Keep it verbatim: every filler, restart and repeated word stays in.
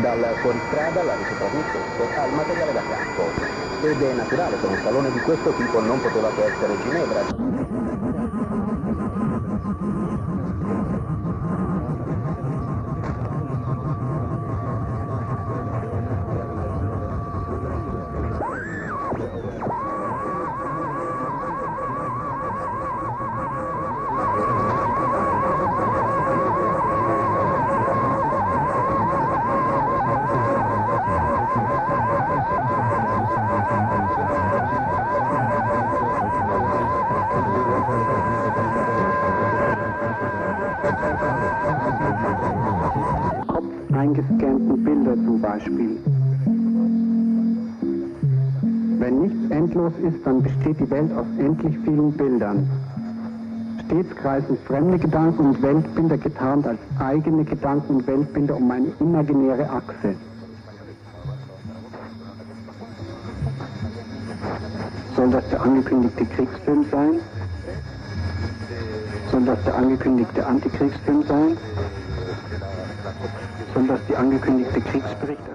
dal fuoristrada all'aria tutto al materiale da campo. Ed è naturale che un salone di questo tipo non poteva che essere Ginevra. Eingescannten Bilder zum Beispiel. Wenn nichts endlos ist, dann besteht die Welt aus endlich vielen Bildern. Stets kreisen fremde Gedanken und Weltbilder getarnt als eigene Gedanken und Weltbilder um eine imaginäre Achse. Soll das der angekündigte Kriegsfilm sein? Soll das der angekündigte Antikriegsfilm sein? Soll das die angekündigte Kriegsberichterstattung?